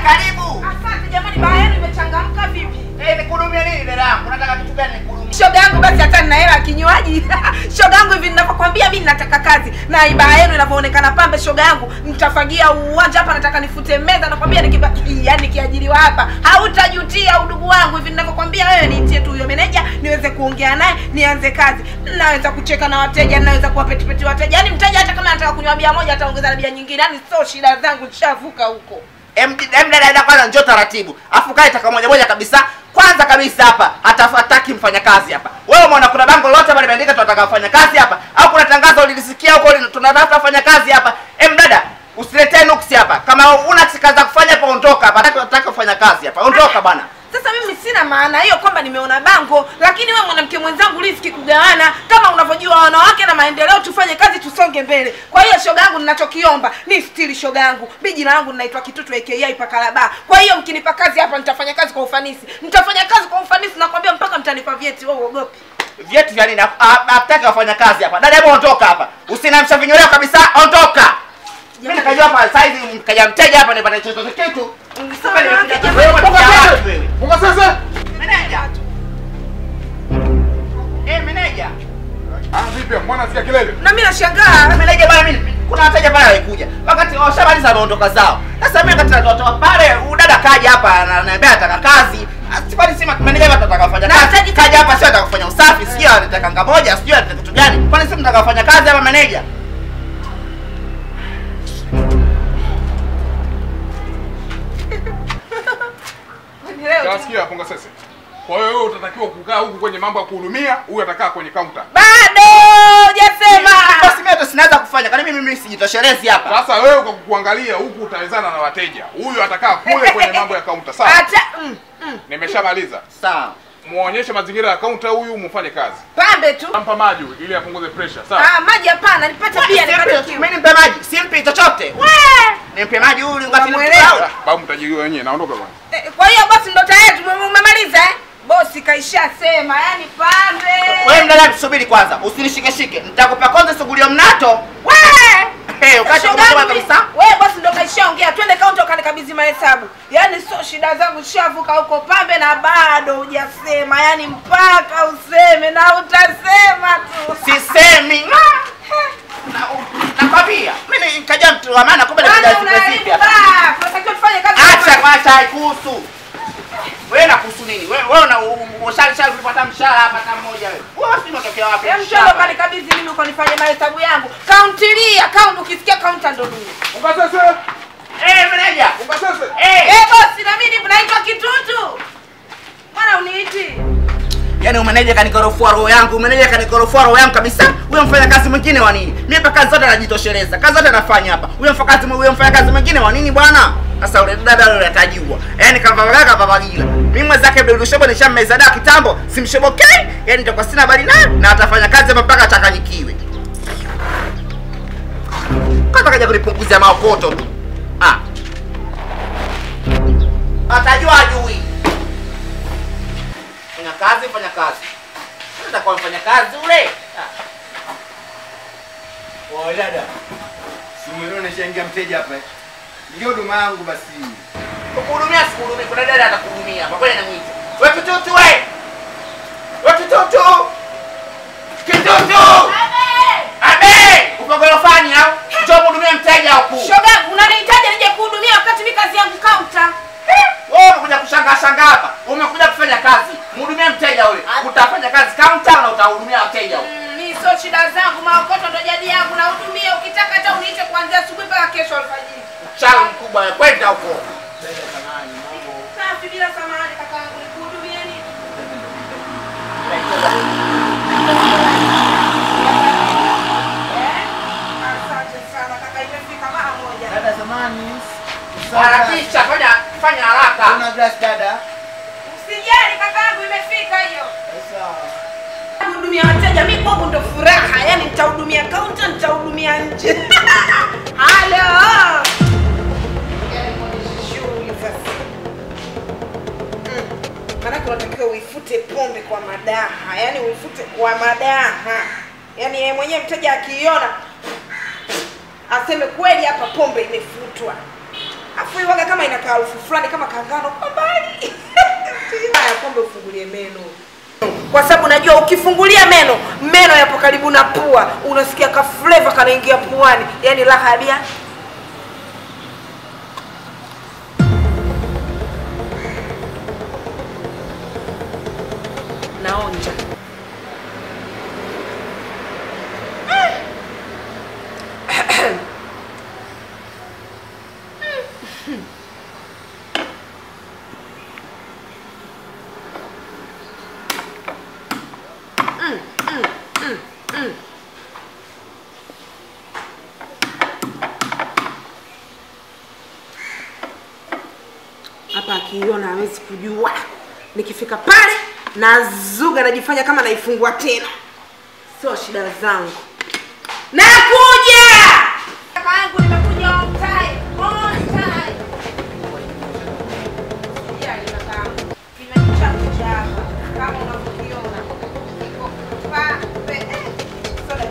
karibu. Asante jamani, baa yenu imechangamka vipi? Nikuhudumia nini dada yangu? Unataka kitu gani nikuhudumia? Shoga yangu basi hata nina hela kinywaji. Shoga yangu hivi ninapokuambia mimi nataka kazi. Na ibaa yenu inavyoonekana pambe shoga yangu, nitafagia uwanja hapa, nataka nifute meza, nakwambia yani kiajiriwa hapa. Hautajutia udugu wangu hivi ninavyokuambia wewe, niitie tu huyo meneja niweze kuongea naye nianze kazi. Naweza kucheka na wateja, naweza kuwapetipeti wateja. Yaani mteja hata kama anataka kunywa bia moja ataongeza na bia nyingine. Yaani sio shida zangu, nishavuka huko. Dada kwanza njoo taratibu. Afu kae taka moja kabisa. Kwanza kabisa hapa hatafataki mfanyakazi hapa. Wewe umeona kuna bango lote hapa limeandika tunataka mfanyakazi hapa au kuna tangazo ulilisikia huko tunataka mfanyakazi hapa? Dada, usiletee nuksi hapa. Kama una kazi za kufanya hapa ondoka hapa. Nataka kufanya kazi hapa. Ondoka bwana. Sasa mimi sina maana hiyo kwamba nimeona bango, lakini wewe mwanamke mwenzangu riziki kugawana. Kama unavyojua wanawake na maendeleo, tufanye kazi tusonge mbele. Kwa hiyo shoga yangu ninachokiomba ni stili shoga yangu. Mimi jina langu ninaitwa Kitutu Paka La Bar. Kwa hiyo mkinipa kazi hapa nitafanya kazi kwa ufanisi. Nitafanya kazi kwa ufanisi nakwambia mpaka mtanipa vyeti. Wewe uogopi? Vyeti vya nini? Hataki wafanya kazi hapa. Dada, hebu ondoka hapa. Usinamsha vinyoleo kabisa. Ondoka. Mimi nikajua hapa size mkaja mteja hapa nipate chochote kitu. Funga sasa. Meneja. Meneja. Vipi mbona sikia kelele? Na mimi nashangaa. Meneja bwana, mimi kuna wateja pale walikuja. Wakati washamaliza wameondoka zao. Sasa mimi wakati natoa pale, udada kaja hapa ananiambia anataka kazi. Sipani sema meneja anataka kufanya kazi. Kaja hapa sio anataka kufanya usafi, sio anataka kanga moja, sio anataka kitu gani. Kwani sisi tunataka kufanya kazi hapa meneja? Nasikia funga sasa. Kwa hiyo wewe utatakiwa kukaa huku kwenye mambo ya kuhudumia, huyu atakaa kwenye counter. Bado hujasema. Basi mimi hata sinaweza kufanya. Kwani mimi sijitoshelezi hapa. Sasa wewe kwa kuangalia huku utawezana na wateja. Huyu atakaa kule kwenye mambo ya counter. Sawa? Nimeshamaliza. Sawa. Muonyeshe mazingira ya counter huyu mfanye kazi. Pambe tu. Nampa maji ili apunguze pressure. Sawa? Maji hapana, nipate bia nipate kiu. Mimi nimpe maji, simpi chochote. Nimpe maji huyu ngati nimpe. Babu mtajiriwa wenyewe, naondoka bwana. Kwa hiyo bosi ndo tayari umemaliza Bosi kaishasema, yani pambe. Wewe mdada tusubiri kwanza, usinishike. Nitakupa kwanza sugulio mnato. Kabisa. Wewe bosi ndo kaishaongea. Twende counter ukanikabidhi mahesabu. Yaani sio shida zangu, shavuka huko pambe na bado hujasema. Yaani mpaka useme na utasema tu. Sisemi. Nakwambia, mimi nikaja mtu wa maana kumbe nikaja sipi hapa. Tunatakiwa tufanye kazi. Acha kuhusu. Wewe nakuhusu nini? Wewe unashali kupata mshahara hapa kama mmoja wewe. Wewe si unatokea wapi? Mshahara kanikabidhi mimi uko nifanye mahesabu yangu. Kauntilia, ukisikia counter ndo nini? Ungasese. Meneja. Ungasese. Bosi na mimi naitwa Kitutu. Bwana uniiti. Yaani umeneja kanikorofua roho yangu, kabisa. Huyo mfanya kazi mwingine wa nini? Mimi hapa kazi zote najitosheleza. Kazi zote nafanya hapa. Huyo mfanya kazi mwingine wa nini bwana? Sasa yule dada yule atajua. Yaani kavavaga babagila. Mimi mwenzake Abdul Shobo nishammeza da kitambo, simshobokei. Yaani nitakuwa sina habari naye na atafanya kazi hapa mpaka achanganyikiwe. Kwanza kaja kunipunguzia maokoto tu. Atajua ajui. Fanya kazi. Nitakuwa mfanya kazi ule. Oe dada. Simuone nishaingia mteja hapa. Ndio huduma yangu basi. Kukuhudumia sikuhudumia, kuna dada atakuhudumia. Kwa kweli namuita. Wewe Kitutu wewe. Wewe Kitutu. Kitutu. Abe. Uko gorofani au? Njoo kuhudumia mteja huko. Shoga, unanihitaji nije kuhudumia wakati mimi kazi yangu counter. Wewe umekuja kushangaa hapa. Umekuja kufanya kazi. Mhudumie mteja yule. Utafanya kazi counter na utahudumia wateja huko. Mimi sio shida zangu, maokoto ndo jadi yangu na hudumia. Ukitaka hata uniite kuanzia asubuhi mpaka kesho alfajiri. Chalo mkubwa kwenda huko. Safi bila samahani kakaangu, nikuhudumie nini? Asante sana kaka, imefika mara moja. Dada zamani. Harakisha, fanya haraka. Una glass dada. Usijali kakaangu, imefika hiyo. Sawa. Hudumia wateja mimi kwangu ndo furaha. Yaani nitahudumia counter, nitahudumia nje. Halo. Maanake unatakiwa uifute pombe kwa madaha. Yaani uifute kwa madaha. Yaani yeye mwenyewe mteja akiiona aseme kweli hapa pombe imefutwa. Afu iwaga kama ina harufu fulani kama kangano kwa mbali. Haya pombe ufungulie meno. Kwa sababu unajua ukifungulia meno yapo karibu na pua, unasikia ka flavor kanaingia puani. Yaani raha ya bia. Naonja. Hapa akiona hawezi kujua. Nikifika pale na zuga najifanya kama naifungua tena. Sio shida zangu. Nakuja! Kaka yangu nimekuja on time. On time. Ya ni kaka yangu. Kinywaji changu cha hapa kama unavyokiona. Iko pa soda.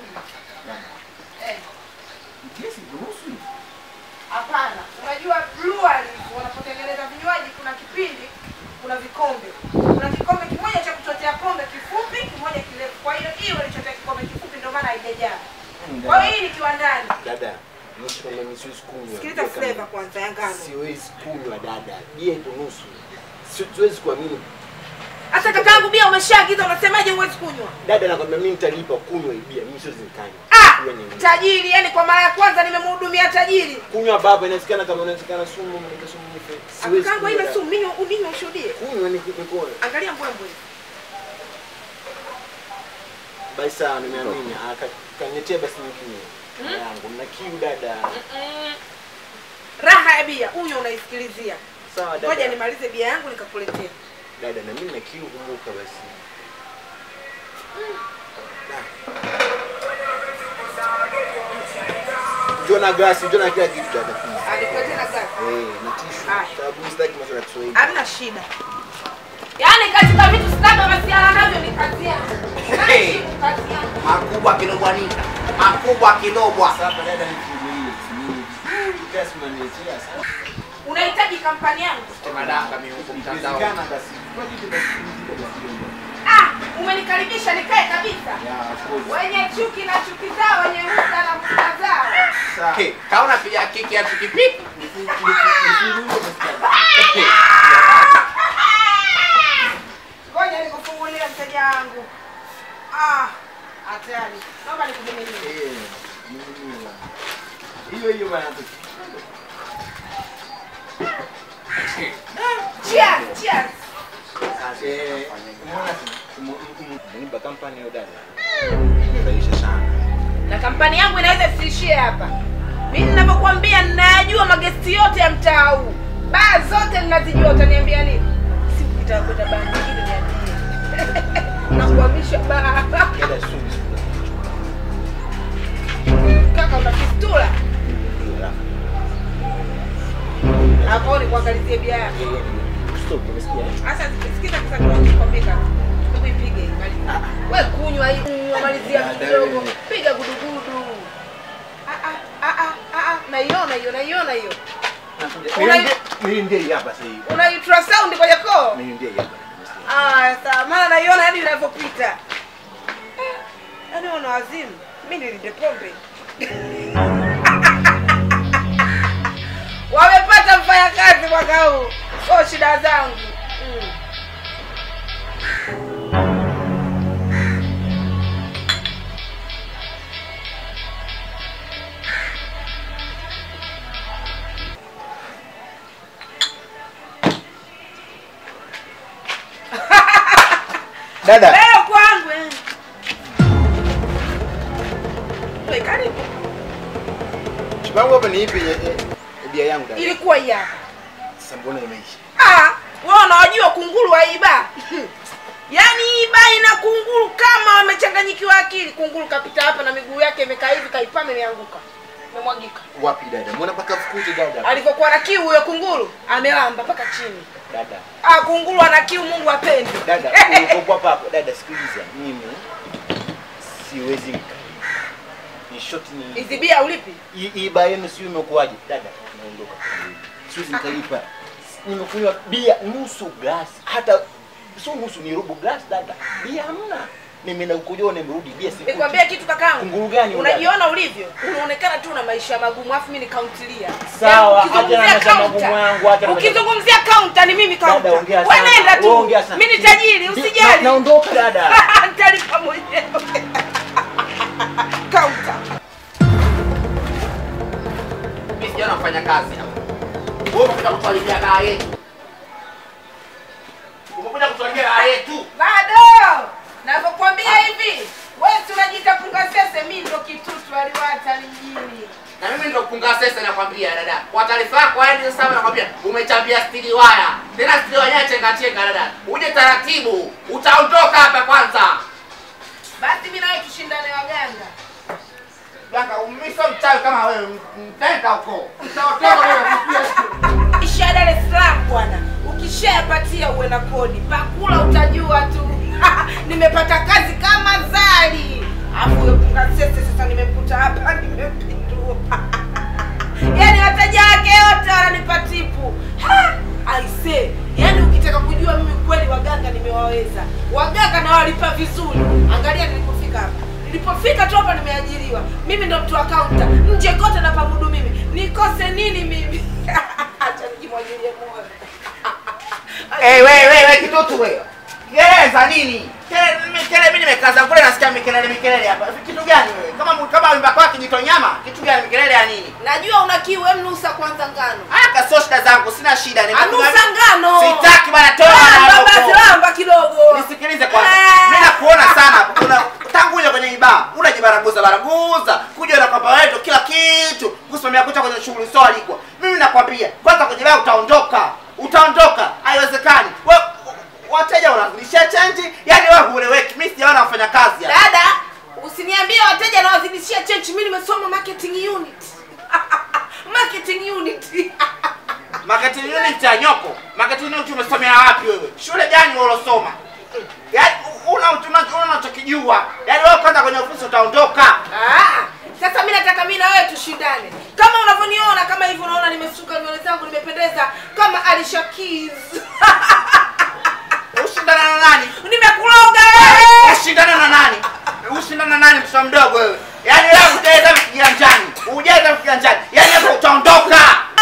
Kesi kuhusu. Hapana. Unajua brewery wanapotengeneza vinywaji kuna kipindi kuna vikombe. Kuna kikombe kimoja cha kuchotea pombe kifupi, kimoja kirefu. Kwa hiyo hiyo ilichotea kikombe kifupi ndio maana haijajaa. Kwa hiyo hii ni kiwandani. Dada, mimi siwezi kunywa. Sikiliza flavor kwanza ya ngano. Siwezi kunywa dada. Bia iko nusu. Siwezi kuamini. Hata kakaangu bia umeshaagiza unasemaje huwezi kunywa? Dada nakwambia mimi nitalipa kunywa bia. Mimi siwezi nikanywa. Tajiri, yani kwa mara ya kwanza nimemhudumia tajiri. Kunywa baba inawezekana kama inawezekana sumu mnika sumu nife. Siwezi. Kakaangu haina sumu, mimi uninyo ushuhudie. Kunywa ni kipekore. Angalia mbwembwe. Basi sawa nimeamini. Kanyetea basi nikinywe. Yangu na kiu dada. Raha ya bia, unywe unaisikilizia. Sawa dada. Ngoja nimalize bia yangu nikakuletea. Dada na mimi na kiu kumbuka basi. Jona glasi, jona kila kitu dada. Alikuletea na glasi. Na tishu. Sababu sitaki maswala ya Kiswahili. Hamna shida. Yaani katika vitu sitaka masiala navyo ni kazi yangu. Kazi yangu. Makubwa kilobwa nini? Makubwa kilobwa. Sasa dada nifungulie. Kiasi maniletea sasa. Unahitaji kampani yangu? Madanga mimi huko mtandao. Kana basi. Kwa kitu basi. Umenikaribisha nikae kabisa. Wenye chuki na chuki zao, wenye muda na muda zao. Sawa. Kaona pia kiki ya tukipiki. Ngoja nikufungulie mteja wangu. Hatari. Naomba nikubumilie. Hiyo bana. Cheers, cheers. Niba kampani ya dada. Baisha sana. Na kampani yangu inaweza isiishie hapa. Mimi ninapokuambia ninajua magesti yote ya mtaa huu. Baa zote ninazijua, utaniambia nini? Siku nitakwenda baa nyingine niambie. Na kuhamisha baa. Dada sumu. Kaka una fistula? Hapo ni kuangalizie bia yako. Stop, umesikia? Sasa sikiza kisa kikomeka. Hebu ipige mali. Wewe kunywa hii, malizia kidogo. Piga gudugudu. Naiona hiyo. Mimi ndiye hapa sasa hivi. Una ultrasound kwenye koo? Mimi ndiye hapa. Sawa, maana naiona hadi inavyopita. Yaani una wazimu. Mimi nilinde pombe. Wamepata mfanyakazi mwaka huu. Sio shida zangu. Dada. Leo kwangu. Wewe karibu. Chibangu hapa ni ipi bia yangu dada? Ilikuwa hii hapa. Sasa mbona imeisha? Wewe unajua kunguru wa iba. Yaani iba ina kunguru kama wamechanganyikiwa akili. Kunguru kapita hapa na miguu yake imekaa hivi kaipame imeanguka. Imemwagika. Wapi dada? Mbona paka fukute dada? Alivyokuwa na kiu huyo kunguru amelamba mpaka chini. Dada. Kunguru ana kiu Mungu apende. Dada, uko hapa. Dada sikiliza. Mimi siwezi Ni short ni. Hizi bia ulipi? Hii baa yenu sio imekuaje? Dada, naondoka. Siwezi nitalipa. Nimekunywa bia nusu glass. Hata sio nusu, ni robo glass dada. Bia hamna. Mimi na ukujua nimerudi bia siku. Nikwambia kitu kakaangu. Kunguru gani unajiona ulivyo? Unaonekana tu na maisha magumu afu mimi nikauntilia. Sawa, acha na maisha magumu yangu, acha na. Ukizungumzia counter ni mimi counter. Wewe nenda tu. Mimi ni tajiri, usijali. Naondoka dada. Nitalipa mwenyewe. Counter. Mimi sijana kufanya kazi hapa. Wewe umekuja kutuharibia gaa yetu. Umekuja kutuharibia gaa yetu. Bado. Nakwambia hivi, wewe tunajiita punga sese, mimi ndo Kitutu aliwata mjini. Na mimi ndo punga sese nakwambia dada. Kwa taarifa yako hadi sasa nakwambia umechambia stili waya. Tena stili waya chenga dada. Uje taratibu, utaondoka hapa kwanza. Basi mimi nawe tushindane waganga. Ganga umiso mchawi kama wewe, mtenda huko. Utaondoka wewe. Isha Dar es Salaam bwana. Ukishapatia uwe na kodi. Pakula utajua tu. Nimepata kazi kama Zali. Afu huyo punga sese sasa nimemkuta hapa nimempindua. Yaani wateja wake wote wananipa tipu. I say, yaani ukitaka kujua mimi kweli waganga nimewaweza. Waganga na walipa vizuri. Angalia nilipofika hapa. Nilipofika tu hapa nimeajiriwa. Mimi ndo mtu wa counter. Nje kote na pamudu mimi. Nikose nini mimi? Acha nijimwagilie moyo. Wewe Kitutu wewe. Gereza nini? Kelele mimi nimekaza kule nasikia mikelele hapa. Kitu gani wewe? Kama wimba kwa kijito nyama, kitu gani mikelele ya nini? Najua una kiu, hem nusa kwanza ngano. Sio shida zangu, sina shida. Nusa ngano. Sitaki bana toa na baba lamba kidogo. Nisikilize kwanza. Mimi nakuona sana hapa. Kuna tangu uje kwenye ibaa, unajibaraguza. Kuja na kwamba wewe kila kitu. Kusimamia kucha kwenye shughuli sio alikwa. Mimi nakwambia, kwanza kwenye ibaa utaondoka. Haiwezekani. Wewe wateja wanazidishia change, yani wewe hueleweki. Mimi sijaona wafanya kazi hapa. Dada, usiniambie wateja na wazidishia change. Mimi nimesoma marketing unit. Marketing unit. Marketing unit ya nyoko. Marketing unit umesomea wapi wewe? Shule gani ulosoma? Yaani unachokijua. Yaani wewe kwanza kwenye ofisi utaondoka. Sasa mimi nataka mimi na wewe tushindane. Kama unavyoniona kama hivi unaona nimesuka nywele zangu nimependeza kama Alicia Keys. Ushindana na nani? Nimekuloga wewe. Ushindana na nani? Ushindana na nani mtoto mdogo wewe? Yaani wewe utaenda kiganjani. Ujaenda kiganjani. Yaani hapo utaondoka.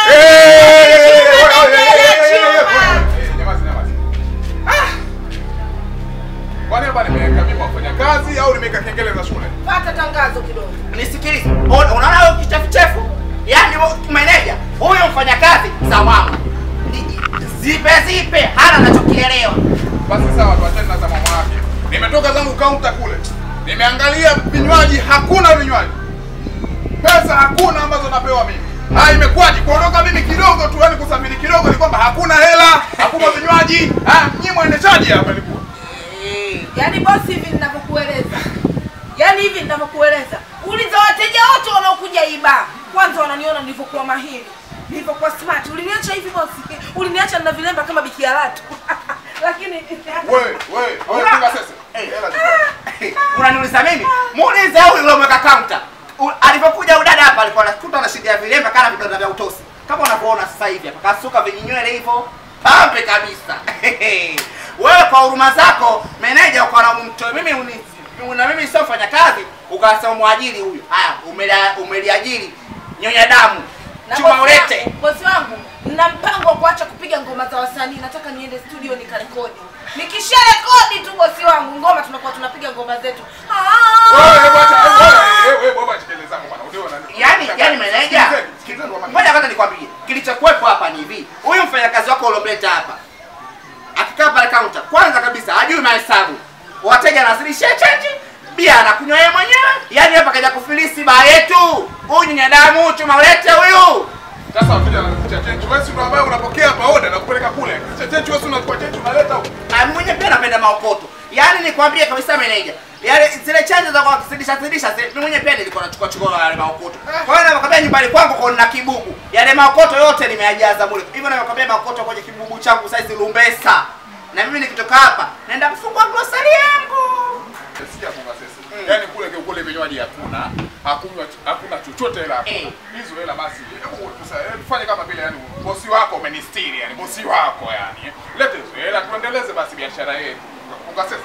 Kwani hapa nimeweka mimi wafanya kazi au nimeweka kengele za shule? Pata tangazo kidogo. Nisikilize. Unaona wewe kichefuchefu? Yaani meneja, huyo mfanyakazi sawamu. Zipe hana anachokielewa. Basi sawa, tuachane na mama yake. Nimetoka zangu counter kule. Nimeangalia vinywaji, hakuna vinywaji. Pesa hakuna ambazo napewa mimi. Imekuwaje? Kuondoka mimi kidogo tu, yani kusafiri kidogo ni kwamba hakuna hela, hakuna vinywaji. Nyinyi mwendechaji hapa nilikuwa. Yaani boss hivi ninavyokueleza. Uliza wateja wote wanaokuja iba. Kwanza wananiona nilivyokuwa mahiri. Nilivyokuwa smart. Uliniacha hivi boss. Uliniacha na vilemba kama bikialatu. Lakini wewe punga sasa. Unaniuliza mimi? Muulize huyu yule mweka counter. Alipokuja udada hapa alikuwa anakuta na shida ya vilemba kana vidonda vya utosi. Kama unavyoona sasa hivi hapa kasuka vinywele hivyo. Pambe kabisa. Wewe kwa huruma zako meneja uko na mtu mimi sio fanya kazi ukasema muajiri huyu. Umeliajiri nyonya damu. Chuma ulete. Bosi wangu, nina mpango wa kuacha kupiga ngoma za wasanii. Nataka niende studio nikarekodi. Nikisha rekodi tu bosi wangu, ngoma tunakuwa tunapiga ngoma zetu. Wewe baba chikeleza bwana. Unaona Yaani meneja. Ngoja kwanza nikwambie. Kilichokuwepo hapa ni hivi. Huyu mfanyakazi wako uliomleta hapa. Akikaa pale counter, kwanza kabisa hajui mahesabu. Wateja anazidishia change, bia anakunywa yeye mwenyewe. Yaani hapa kaja kufilisi baa yetu. Huyu ni damu, chuma ulete huyu. Sasa wateja wanakucha change. Wewe si ndo ambaye unapokea hapa order na kupeleka kule. Change wewe unachukua change unaleta huko. Mwenyewe pia napenda maokoto. Yaani nikwambie kabisa meneja. Yaani zile change za kusidisha mimi mwenyewe pia nilikuwa nachukua yale maokoto. Kwa hiyo nakwambia nyumbani kwangu kuna kibubu. Yale maokoto yote nimeyajaza mule. Hivyo nakwambia maokoto kwenye kibubu changu size lumbesa. Na mimi nikitoka hapa naenda kufungua grocery yangu. Sikia funga sasa. Yaani kule vinywaji hakuna chochote hela. Hizo hela basi. Tufanye kama vile yani bosi wako umenistiri yani bosi wako yani. Lete hizo hela tuendeleze basi biashara yetu. Ukasese.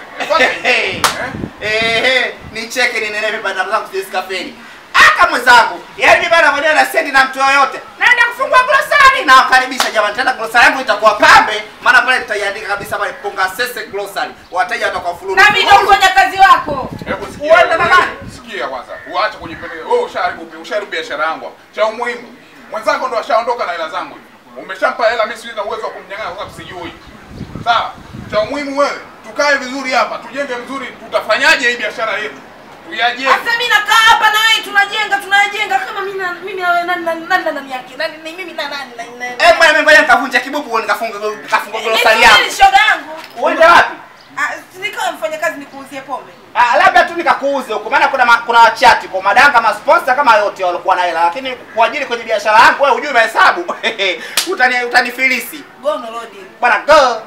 Nicheke ninenepe bana zangu sisi kafeni. Kama mwenzangu, yaani mimi bana mwenyewe na sendi na mtu yoyote. Naenda kufungua grocery na wakaribisha jamani. Tena grocery yangu itakuwa pambe, maana pale tutaiandika kabisa pale Ponga Sese grocery. Wateja watakuwa fululu. Na mimi ndo mfanya kazi wako. Hebu sikia. Uende bana. Sikia kwanza. Uache kujipeleka. Wewe ushaharibu biashara yangu. Cha umuhimu. Mwenzako ndo ashaondoka na hela zangu. Umeshampa hela mimi sina uwezo wa kumnyang'anya kwa sababu sijui. Sawa? Cha umuhimu wewe, tukae vizuri hapa, tujenge vizuri, tutafanyaje hii biashara yetu? Tuyajenge. Sasa mimi nakaa hapa na wewe tunajenga kama mimi na wewe nani yake? Nani mimi na nani? Bwana mimi ngoja nikavunja kibubu nikafunga grocery yangu. Ni shoga yangu. Uende wapi? Nikawa mfanya kazi nikuuzie pombe. Labda tu nikakuuze huko maana kuna wachati kwa madanga kama sponsor kama yote walikuwa na hela lakini kwa ajili kwenye biashara yangu wewe hujui mahesabu. Utanifilisi. Gono lodi. Bwana go.